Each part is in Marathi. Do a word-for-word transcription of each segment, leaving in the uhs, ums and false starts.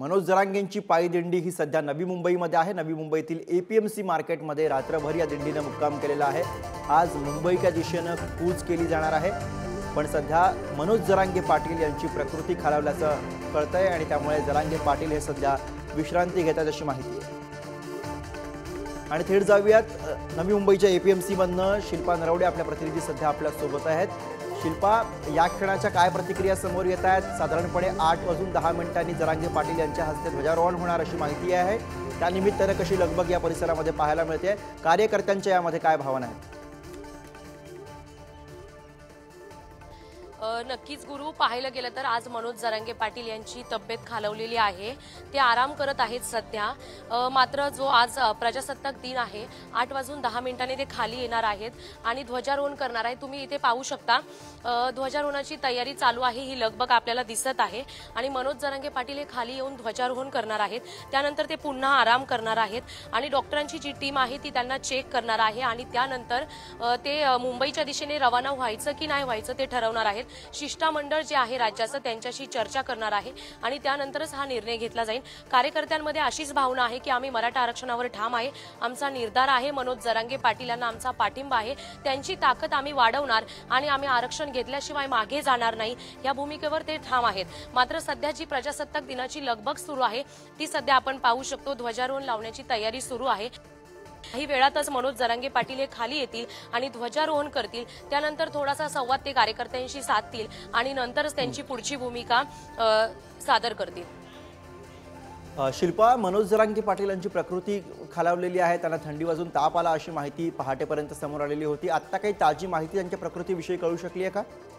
मनोज जरांगेंची पायी दिंडी ही सध्या नवी मुंबईमध्ये आहे। नवी मुंबईतील एपीएमसी मार्केटमध्ये रात्रभर या दिंडीने मुक्काम केलेला आहे। आज मुंबईच्या दिशेने कूच केली जाणार आहे, पण सध्या मनोज जरांगे पाटील यांची प्रकृती खालावल्याचं कळतंय आणि त्यामुळे जरांगे पाटील हे सध्या विश्रांती घेतात अशी माहिती आहे। आणि थेट जाऊयात नवी मुंबईच्या एपीएमसी मधनं शिल्पा नरवडे आपल्या प्रतिनिधी सध्या आपल्या सोबत आहेत। शिल्पा, या क्षणाच्या काय प्रतिक्रिया समोर येत आहेत? साधारणपणे आठ वाजून दहा मिनिटांनी जरांगे पाटील यांच्या हस्ते ध्वजारोहण होणार अशी माहिती आहे। त्यानिमित्ताने कशी लगबग या परिसरामध्ये पाहायला मिळते? कार्यकर्त्यांच्या यामध्ये काय भावना आहेत? नक्कीच गुरु, पाहायला गेलं तर आज मनोज जरांगे पाटील यांची तब्येत खालवलेली आहे। ते आराम करत आहेत सध्या। मात्र जो आज प्रजासत्ताक दिन आहे, आठ वाजून दहा मिनिटांनी ते खाली येणार आहेत आणि ध्वजारोहण करणार आहे। तुम्ही इथे पाहू शकता ध्वजारोहणाची तयारी चालू आहे, ही लगबग आपल्याला दिसत आहे। आणि मनोज जरांगे पाटील हे खाली येऊन ध्वजारोहण करणार आहेत, त्यानंतर ते पुन्हा आराम करणार आहेत आणि डॉक्टरांची जी टीम आहे ती त्यांना चेक करणार आहे आणि त्यानंतर ते मुंबईच्या दिशेने रवाना व्हायचं की नाही व्हायचं ते ठरवणार आहेत। शिष्टमंडळ जे आहे राज्याचं त्यांच्याशी चर्चा करणार आहे आणि त्यानंतरच हा निर्णय घेतला जाईल। कार्यकर्त्यांमध्ये अशीच भावना आहे की आम्ही मराठा आरक्षणावर ठाम आहे, आमचा निर्धार आहे, मनोज जरांगे पाटील यांना आमचा पाठिंबा आहे, त्यांची ताकद आम्ही वाढवणार आणि आम्ही आरक्षण घेतल्याशिवाय मागे जाणार नाही, या भूमिकेवर ते ठाम आहेत। मात्र सध्या जी प्रजासत्ताक दिनाची लगबग सुरू आहे ती सध्या आपण पाहू शकतो, ध्वजारोहण लावण्याची तयारी सुरू आहे। काही वेळातच मनोज जरांगे पाटील हे खाली येतील आणि ध्वजारोहण करतील, त्यानंतर थोडासा संवाद ते कार्यकर्त्यांशी साधतील आणि नंतरच त्यांची पुढची भूमिका सादर करतील। शिल्पा, मनोज जरांगे पाटील यांची प्रकृती खालावलेली आहे, त्यांना थंडी वाजून ताप आला अशी माहिती पहाटेपर्यंत समोर आलेली होती। आता काही ताजी माहिती त्यांच्या प्रकृतीविषयी कळू शकली आहे का?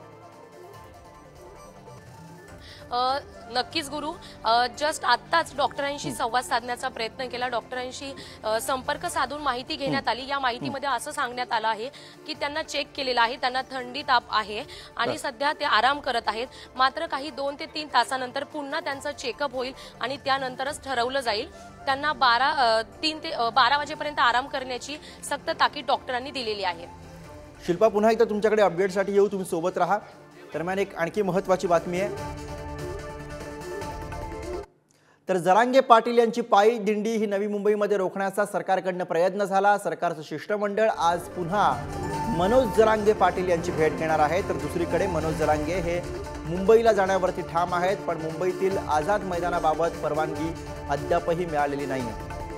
नक्कीच गुरु, जस्ट आत्ताच डॉक्टरांशी संवाद साधण्याचा प्रयत्न केला, डॉक्टरांशी संपर्क साधून माहिती घेण्यात आली। या माहितीमध्ये असं सांगण्यात आलं आहे की त्यांना चेक केलेला आहे, त्यांना थंडी ताप आहे आणि सध्या ते आराम करत आहेत। मात्र काही दोन ते तीन तासानंतर पुन्हा त्यांचं चेकअप होईल आणि त्यानंतरच ठरवलं जाईल। त्यांना बारा तीन ते बारा वाजेपर्यंत आराम करण्याची सक्त ताकीद डॉक्टरांनी दिलेली आहे। शिल्पा, पुन्हा एकदा तुमच्याकडे अपडेटसाठी येऊ, तुम्ही सोबत राहा। दरम्यान एक आणखी महत्त्वाची बातमी आहे, तर जरांगे पाटील यांची पायी दिंडी ही नवी मुंबईमध्ये रोखण्याचा सरकारकडनं प्रयत्न झाला। सरकारचं शिष्टमंडळ आज पुन्हा मनोज जरांगे पाटील यांची भेट घेणार आहे, तर दुसरीकडे मनोज जरांगे हे मुंबईला जाण्यावरती ठाम आहेत, पण मुंबईतील आझाद मैदानाबाबत परवानगी अद्यापही मिळालेली नाही।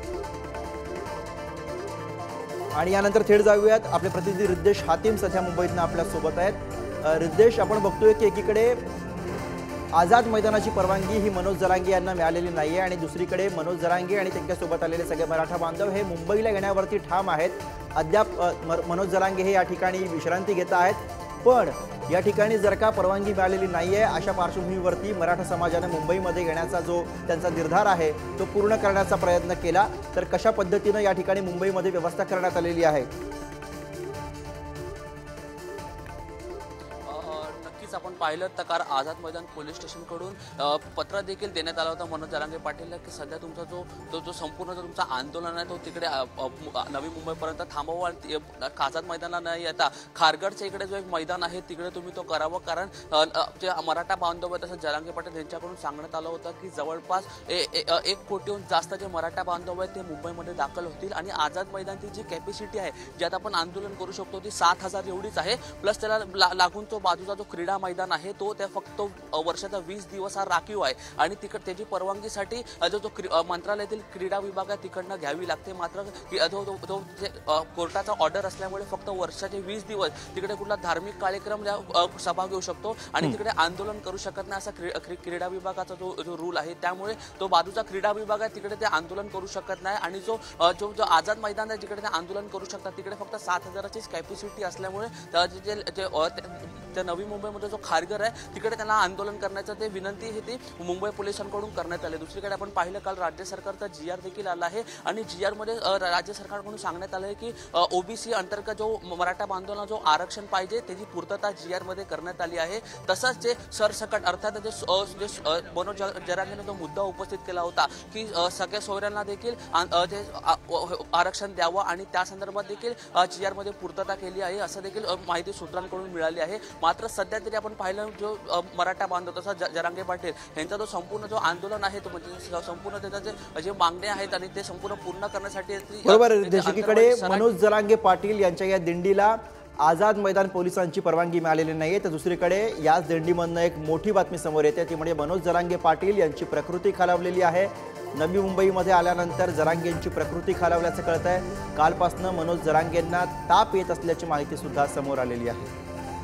आणि यानंतर थेट जाऊयात, आपले प्रतिनिधी रिद्देश हातीम सध्या मुंबईतनं आपल्या सोबत आहेत। रिद्देश, आपण बघतोय की एकीकडे आझाद मैदानाची परवानगी ही मनोज जरांगे यांना मिळालेली नाहीये आणि दुसरीकडे मनोज जरांगे आणि त्यांच्यासोबत आलेले सगळे मराठा बांधव हे मुंबईला येण्यावरती ठाम आहेत। अद्याप मनोज जरांगे हे या ठिकाणी विश्रांती घेत आहेत, पण या ठिकाणी जर का परवानगी मिळालेली नाहीये अशा पार्श्वभूमीवरती मराठा समाजाने मुंबईमध्ये येण्याचा जो त्यांचा निर्धार आहे तो पूर्ण करण्याचा प्रयत्न केला। तर कशा पद्धतीने या ठिकाणी मुंबईमध्ये व्यवस्था करण्यात आलेली आहे? आपण पाहिलं तर कार आझाद मैदान पोलीस स्टेशनकडून पत्र देखील देण्यात आलं होतं मनोज जरांगे पाटीलला की सध्या तुमचा जो तो जो संपूर्ण जो तुमचा आंदोलन आहे तो तिकडे नवी मुंबईपर्यंत थांबवा, आझाद मैदानाला न येता खारघरच्या इकडे जो एक मैदान आहे तिकडे तुम्ही तो करावं, कारण जे मराठा बांधव आहे तसंच जरांगे पाटील यांच्याकडून सांगण्यात आलं होतं की जवळपास एक कोटीहून जास्त जे मराठा बांधव आहेत ते मुंबईमध्ये दाखल होतील आणि आझाद मैदानची जी कॅपॅसिटी आहे ज्यात आपण आंदोलन करू शकतो ती सात हजार एवढीच आहे, प्लस त्याला लागून तो बाजूचा जो क्रीडा मैदान आहे तो त्या फक्त वर्षाचा वीस दिवस हा राखीव आहे आणि तिकड त्याची परवानगीसाठी जो जो मंत्रालयातील क्रीडा विभाग आहे तिकडनं घ्यावी लागते। मात्र जो कोर्टाचा ऑर्डर असल्यामुळे फक्त वर्षाचे वीस दिवस तिकडे कुठला धार्मिक कार्यक्रम सभा घेऊ शकतो आणि तिकडे आंदोलन करू शकत नाही असा क्रीडा विभागाचा जो जो रूल आहे, त्यामुळे तो बाजूचा क्रीडा विभाग आहे तिकडे ते आंदोलन करू शकत नाही आणि जो जो जो आझाद मैदान आहे जिकडे ते आंदोलन करू शकतात तिकडे फक्त सात हजाराचीच कॅपॅसिटी असल्यामुळे त्या नवी मुंबईमध्ये जो खारघर आहे तिकडे त्यांना आंदोलन करण्याचं ते विनंती ही ती मुंबई पोलिसांकडून करण्यात आली। दुसरीकडे आपण पाहिलं काल राज्य सरकारचा जी आर देखील आला आहे आणि जी आर मध्ये राज्य सरकारकडून सांगण्यात आलं आहे की ओबीसी अंतर्गत जो मराठा बांधवांना जो आरक्षण पाहिजे त्याची पूर्तता जी आर मध्ये करण्यात आली आहे। तसंच जे सरसकट अर्थात जे मनोज जरांगेने जो मुद्दा उपस्थित केला होता की सगळ्या सोयऱ्यांना देखील जे आरक्षण द्यावं आणि त्या संदर्भात देखील जी आर मध्ये पूर्तता केली आहे असं देखील माहिती सूत्रांकडून मिळाली आहे। मात्र सध्या तरी आपण पाहिलं जो अ, मराठा बांधव तसा ज- जरांगे पाटील यांचा जो संपूर्ण जो आंदोलन आहे तो म्हणजे संपूर्ण त्याचा जे जे मागण्या आहेत आणि ते संपूर्ण पूर्ण करण्यासाठी ती- बरोबर आहे त्यांची रितेश. एकीकडे अंतर्वाली सराटी- मनोज जरांगे पाटील यांच्या या दिंडीला आझाद मैदान पोलिसांची परवानगी मिळालेली नाहीये, तर दुसरीकडे याच दिंडीमधनं एक मोठी बातमी समोर येते ती म्हणजे मनोज जरांगे पाटील यांची प्रकृती खालावलेली आहे. नवी मुंबईमध्ये आल्यानंतर जरांगे यांची प्रकृती खालावल्याचं कळत आहे. कालपासून मनोज जरांगेंना ताप येत असल्याची माहिती सुद्धा समोर आलेली आहे.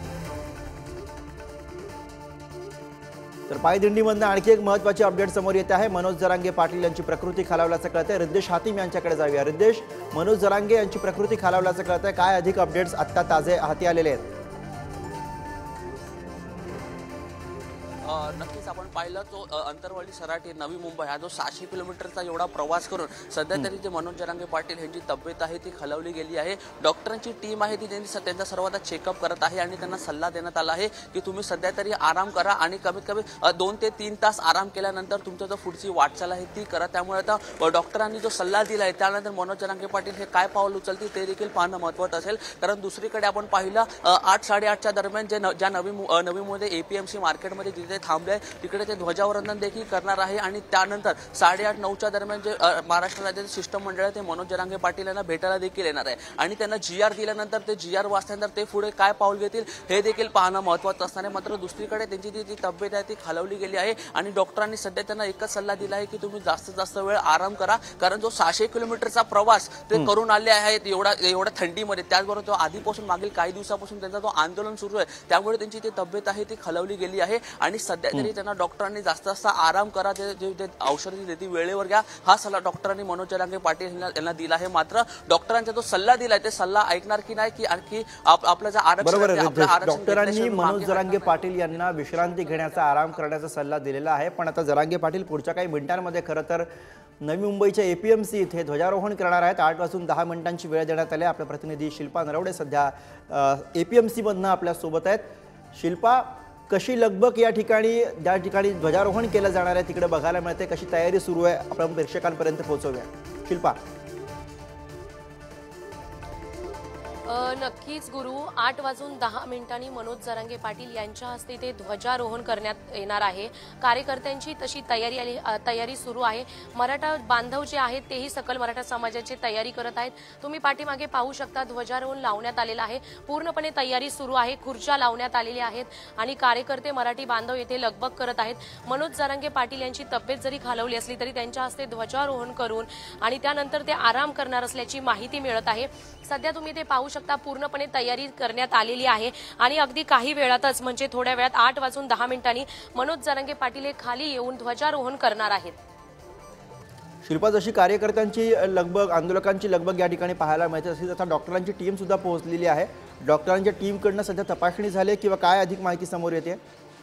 तर पायदिंडीमधनं आणखी एक महत्त्वाची अपडेट समोर येते आहे. मनोज जरांगे पाटील यांची प्रकृती खालावल्याचं कळतंय. रिद्देश हातीम यांच्याकडे जाऊया. रिद्देश, मनोज जरांगे यांची प्रकृती खालावल्याचं कळतंय, काय अधिक अपडेट्स आत्ता ताजे हाती आलेले आहेत? अ, नक्कीच आपण पाहिलं तो अ, अंतरवाली सराटी नवी मुंबई हा जो सहाशे किलोमीटरचा एवढा प्रवास करून सध्या तरी जे मनोज जरांगे पाटील यांची तब्येत आहे ती खालावली गेली आहे. डॉक्टरांची टीम आहे ती त्यांनी स- त्यांचा सर्वांचा चेकअप करत आहे आणि त्यांना सल्ला देण्यात आला आहे की तुम्ही सध्या तरी आराम करा आणि कमीत कमी अ, दोन ते तीन तास आराम केल्यानंतर तुमचं जो पुढची वाटचाल आहे ती करा. त्यामुळे आता अ, डॉक्टरांनी जो सल्ला दिला आहे त्यानंतर मनोज जरांगे पाटील हे काय पाऊल उचलतील ते देखील पाहणं महत्त्वाचं असेल. कारण दुसरीकडे आपण पाहिलं अ, आठ साडेआठच्या दरम्यान जे न- ज्या नवी मु- अ, नवी मुंबई एपीएमसी मार्केटमध्ये जिथे थांबले आहे तिकडे ते ध्वजावंदन देखील करणार आहे आणि त्यानंतर साडेआठ नऊच्या दरम्यान जे अ, महाराष्ट्र राज्याचे शिष्टमंडळ आहे ते मनोज जरांगे पाटील यांना भेटायला देखील येणार आहे आणि त्यांना जी आर दिल्यानंतर ते जी आर वाचल्यानंतर ते पुढे काय पाऊल घेतील हे देखील पाहणं महत्त्वाचं असणार आहे. मात्र दुसरीकडे त्यांची जी जी तब्येत आहे ती खालावली गेली आहे आणि डॉक्टरांनी सध्या त्यांना एकच सल्ला दिला आहे की तुम्ही जास्तीत जास्त वेळ आराम करा. कारण जो सहाशे किलोमीटरचा प्रवास ते करून आले आहेत एवढा एवढ्या थंडीमध्ये, त्याचबरोबर तो आधीपासून मागील काही दिवसापासून त्यांचा जो आंदोलन सुरू आहे त्यामुळे त्यांची जी तब्येत आहे ती खालावली गेली आहे आणि सध्या तरी त्यांना डॉक्टरांनी जास्त जास्त आराम करा, जे जे जे औषधी देते वेळेवर घ्या हा सल्ला डॉक्टरांनी मनोज जरांगे पाटील यांना यांना दिला आहे. मात्र डॉक्टरांचा जो सल्ला दिलाय ते सल्ला ऐकणार की नाही की आणखी आप- आपलं जे आरक्षण बरोबर आहे, आहे आपलं रितेश. आरक्षण डॉक्टरांनी घेतल्याशिवाय मनोज मागे जरांगे हटणार पाटील यांना विश्रांती घेण्याचा, आराम करण्याचा सल्ला दिलेला आहे. पण आता जरांगे पाटील पुढच्या काही मिनिटांमध्ये खरं तर नवी मुंबईच्या एपीएमसी इथे ध्वजारोहण करणार आहेत. आठ वाजून दहा मिनिटांची वेळ देण्यात आली. आपले प्रतिनिधी शिल्पा नरवडे सध्या एपीएमसी मधनं आपल्या सोबत आहेत. शिल्पा, कशी लगबग या ठिकाणी ज्या ठिकाणी ध्वजारोहण केलं जाणार आहे तिकडे बघायला मिळते, कशी तयारी सुरू आहे आपण प्रेक्षकांपर्यंत पोहोचवूया. शिल्पा. अ, नक्कीच गुरु, आठ वाजून दहा मिनिटांनी मनोज जरांगे पाटील यांच्या हस्ते ते ध्वजारोहण करण्यात येणार आहे. कार्यकर्त्यांची तशी तयारी आली अ, तयारी सुरू आहे. मराठा बांधव जे आहेत तेही सकल मराठा समाजाची तयारी करत आहेत. तुम्ही पाठीमागे पाहू शकता ध्वजारोहण लावण्यात आलेलं आहे. पूर्णपणे तयारी सुरू आहे. खुर्च्या लावण्यात आलेल्या आहेत आणि कार्यकर्ते मराठी बांधव येथे लगबग करत आहेत. मनोज जरांगे पाटील यांची तब्येत जरी खालावली असली तरी त्यांच्या हस्ते ध्वजारोहण करून आणि त्यानंतर ते आराम करणार असल्याची माहिती मिळत आहे. सध्या तुम्ही ते पाहू शकता पूर्णपणे तयारी करण्यात आलेली आहे आणि अगदी काही वेळातच म्हणजे थोड्या वेळात आठ वाजून दहा मिनिटांनी मनोज जरांगे पाटील हे खाली येऊन ध्वजारोहण करणार आहेत. शिल्पा, जशी कार्यकर्त्यांची लगबग, आंदोलकांची लगबग या ठिकाणी पाहायला मिळते तशीच आता डॉक्टरांची टीम सुद्धा पोहोचलेली आहे. डॉक्टरांच्या टीमकडनं सध्या तपासणी झाली किंवा काय अधिक माहिती समोर येते?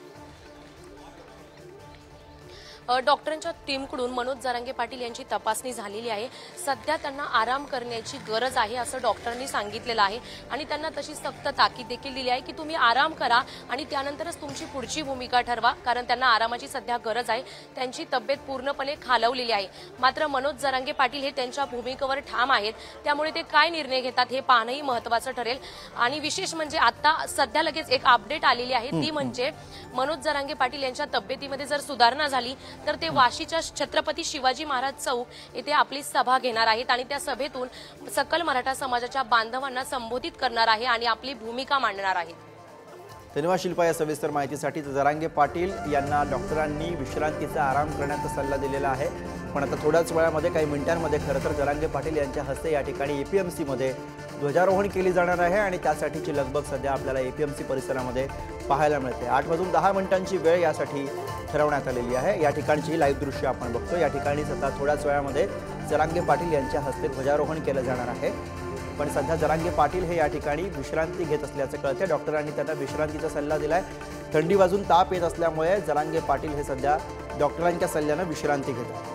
डॉक्टरांच्या टीमकडून मनोज जरांगे पाटील यांची तपासणी झालेली आहे. सध्या त्यांना आराम करण्याची गरज आहे असं डॉक्टरांनी सांगितलेलं आहे आणि त्यांना तशी सक्त ताकीद देखील दिली आहे की तुम्ही आराम करा आणि त्यानंतरच तुमची पुढची भूमिका ठरवा, कारण त्यांना आरामाची सध्या गरज आहे. त्यांची तब्येत पूर्णपणे खालावलेली आहे. मात्र मनोज जरांगे पाटील हे त्यांच्या भूमिकेवर ठाम आहेत, त्यामुळे ते काय निर्णय घेतात हे पाहणंही महत्त्वाचं ठरेल. आणि विशेष म्हणजे आता सध्या लगेच एक अपडेट आलेली आहे, ती म्हणजे मनोज जरांगे पाटील यांच्या तब्येतीमध्ये जर सुधारणा झाली तर ते वाशीच्या छत्रपती शिवाजी महाराज चौक येथे आपली सभा घेणार आहेत आणि त्या सभेतून सकल मराठा समाजाच्या बांधवांना संबोधित करणार आहे आणि आपली भूमिका मांडणार आहेत. धन्यवाद शिल्पा या सविस्तर माहितीसाठी. जरांगे पाटील यांना डॉक्टरांनी विश्रांतीचा, आराम करण्याचा सल्ला दिलेला आहे. पण आता थोड्याच वेळामध्ये काही मिनिटांमध्ये खरं तर जरांगे पाटील यांच्या हस्ते या ठिकाणी एपीएमसीमध्ये ध्वजारोहण केली जाणार आहे आणि त्यासाठीची लगबग सध्या आपल्याला एपीएमसी परिसरामध्ये पाहायला मिळते. आठ वाजून दहा मिनिटांची वेळ यासाठी ठरवण्यात आलेली आहे. या ठिकाणची लाईव्ह दृश्य आपण बघतो. या ठिकाणी सध्या थोड्याच वेळामध्ये जरांगे पाटील यांच्या हस्ते ध्वजारोहण केलं जाणार आहे. पण सध्या जरांगे पाटील हे या ठिकाणी विश्रांती घेत असल्याचं कळते. डॉक्टरांनी त्यांना विश्रांतीचा सल्ला दिलाय. थंडी वाजून ताप येत असल्यामुळे जरांगे पाटील हे सध्या डॉक्टरांच्या सल्ल्यानं विश्रांती घेतात.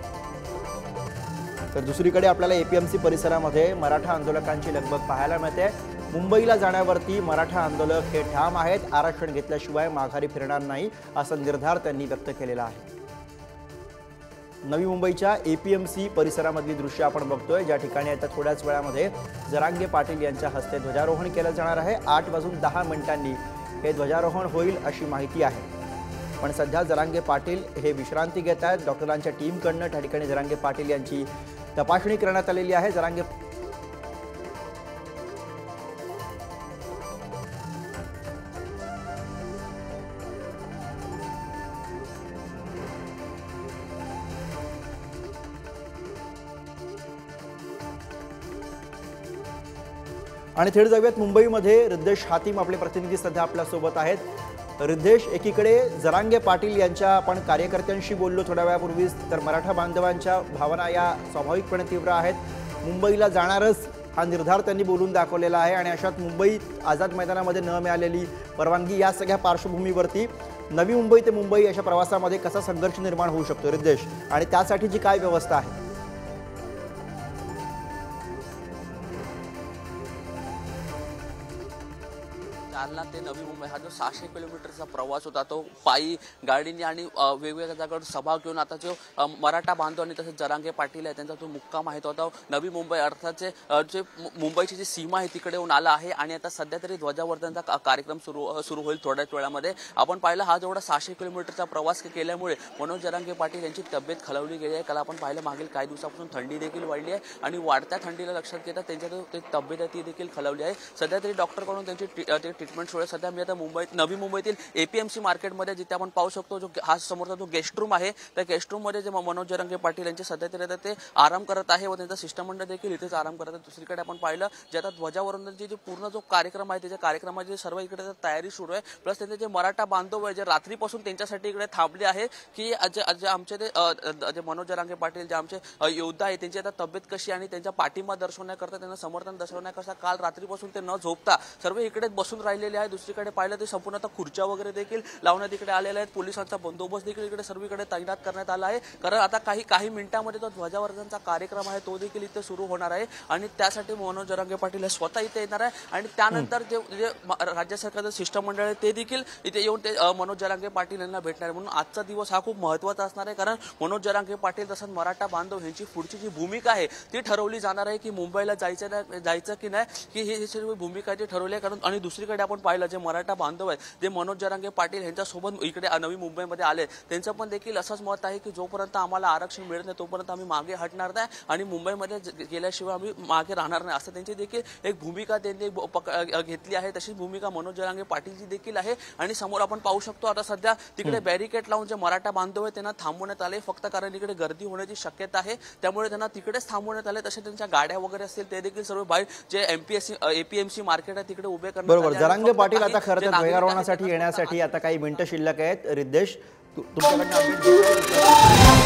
तर दुसरीकडे आपल्याला एपीएमसी परिसरामध्ये मराठा आंदोलकांची लगबग पाहायला मिळते. मुंबईला जाण्यावरती मराठा आंदोलक हे ठाम आहेत. आरक्षण घेतल्याशिवाय माघारी फिरणार नाही असा निर्धार त्यांनी व्यक्त केलेला आहे. नवी मुंबईच्या एपीएमसी परिसरामधली दृश्य आपण बघतोय, ज्या ठिकाणी आता थोड्याच वेळामध्ये जरांगे पाटील यांच्या हस्ते ध्वजारोहण केलं जाणार आहे. आठ वाजून दहा मिनिटांनी हे ध्वजारोहण होईल अशी माहिती आहे। पण सध्या जरांगे पाटील हे विश्रांती घेत आहेत। डॉक्टरांच्या टीमकडनं त्या ठिकाणी जरांगे पाटील यांची तपासणी करण्यात आलेली आहे। जरांगे आणि थेट जाऊयात मुंबईमध्ये रिद्धेश हातीम आपले प्रतिनिधी सध्या आपल्या सोबत आहेत। रिद्धेश, एकीकडे जरांगे पाटील यांच्या आपण कार्यकर्त्यांशी बोललो थोड्या वेळापूर्वीच, तर मराठा बांधवांच्या भावना या स्वाभाविकपणे तीव्र आहेत। मुंबईला जाणारच हा निर्धार त्यांनी बोलून दाखवलेला आहे आणि अशात मुंबईत आझाद मैदानामध्ये न मिळालेली परवानगी या सगळ्या पार्श्वभूमीवरती नवी मुंबई ते मुंबई अशा प्रवासामध्ये कसा संघर्ष निर्माण होऊ शकतो रिद्धेश, आणि त्यासाठीची काय व्यवस्था आहे? जालना ते नवी मुंबई हा जो सहाशे किलोमीटरचा प्रवास होता तो पायी गाडीने आणि वेगवेगळ्या जागांवर सभा घेऊन आता जो मराठा बांधव आणि तसेच जरांगे पाटील आहे त्यांचा जो मुक्काम आहे तो आता नवी मुंबई अर्थात जे मुंबईची जी सीमा आहे तिकडे येऊन आला आहे आणि आता सध्या तरी ध्वजावर्धनचा कार्यक्रम सुरू सुरू होईल थोड्याच वेळामध्ये। आपण पाहिलं हा जेवढा सहाशे किलोमीटरचा प्रवास केल्यामुळे मनोज जरांगे पाटील यांची तब्येत खालावली गेली आहे। काल आपण पाहिलं मागील काही दिवसापासून थंडी देखील वाढली आहे आणि वाढत्या थंडीला लक्षात घेता त्यांच्या जो तब्येत आहे ती देखील खालावली आहे। सध्या तरी डॉक्टरकडून त्यांची ट्रीटमेंट सुरू आहे। सध्या मी आता मुंबईत नवी मुंबईतील एपीएमसी मार्केटमध्ये जिथे आपण पाहू शकतो जो हा समोरचा जो गेस्ट रूम आहे त्या गेस्ट रूम मध्ये जे मनोज जरांगे पाटील यांचे सध्या तरी ते आराम करत आहे व त्यांचा शिष्टमंडळ देखील इथेच आराम करत आहे। दुसरीकडे आपण पाहिलं जे आता ध्वजावंदनाची जे पूर्ण जो कार्यक्रम आहे त्याच्या कार्यक्रमाची सर्व इकडे तयारी सुरू आहे। प्लस त्यांचे जे मराठा बांधव आहे जे रात्रीपासून त्यांच्यासाठी इकडे थांबले आहे की जे आमचे जे मनोज जरांगे पाटील जे आमचे योद्धा आहे त्यांची आता तब्येत कशी आणि त्यांचा पाठिंबा दर्शवण्याकरता त्यांना समर्थन दर्शवण्याकरता काल रात्रीपासून ते न झोपता सर्व इकडेच बसून राहिलेले आहे। दुसरीकडे पाहिलं ते संपूर्ण आता खुर्च्या वगैरे देखील लावण्यात इकडे आलेल्या आहेत। पोलिसांचा बंदोबस्त देखील इकडे सर्वीकडे तैनात करण्यात आला आहे कारण आता काही काही मिनिटांमध्ये तो ध्वजावर्धनचा कार्यक्रम आहे तो देखील इथे सुरू होणार आहे आणि त्यासाठी मनोज जरांगे पाटील हे स्वतः इथे येणार आहे आणि त्यानंतर जे जे राज्य सरकारचं शिष्टमंडळ आहे ते देखील इथे येऊन ते मनोज जरांगे पाटील यांना भेटणार आहे। म्हणून आजचा दिवस हा खूप महत्त्वाचा असणार आहे कारण मनोज जरांगे पाटील तसंच मराठा बांधव यांची पुढची जी भूमिका आहे ती ठरवली जाणार आहे की मुंबईला जायचं नाही जायचं की नाही की ही सर्व भूमिका ती ठरवली आहे। कारण आणि दुसरीकडे आपण पाहिलं जे मराठा बांधव आहेत जे मनोज जरांगे पाटील यांच्यासोबत इकडे नवी मुंबईमध्ये आले त्यांचं पण देखील असंच मत आहे की जोपर्यंत आम्हाला आरक्षण मिळत नाही तोपर्यंत आम्ही मागे हटणार नाही आणि मुंबईमध्ये गेल्याशिवाय आम्ही मागे राहणार नाही असं त्यांची देखील एक भूमिका त्यांनी घेतली आहे। तशीच भूमिका मनोज जरांगे पाटीलची देखील आहे आणि समोर आपण पाहू शकतो आता सध्या तिकडे बॅरिकेड लावून जे मराठा बांधव आहेत त्यांना थांबवण्यात आले फक्त कारण इकडे गर्दी होण्याची शक्यता आहे त्यामुळे त्यांना तिकडेच थांबवण्यात आले। तसे त्यांच्या गाड्या वगैरे असतील ते देखील सर्व बाहेर जे एमपीएससी एपीएमसी मार्केट आहे तिकडे उभे करण्यात आले। बरोबर, जरांगे पाटील आता खरं तर ध्वजारोहणासाठी येण्यासाठी आता काही मिनिटं शिल्लक आहेत। रिद्धेश तुमच्याकडनं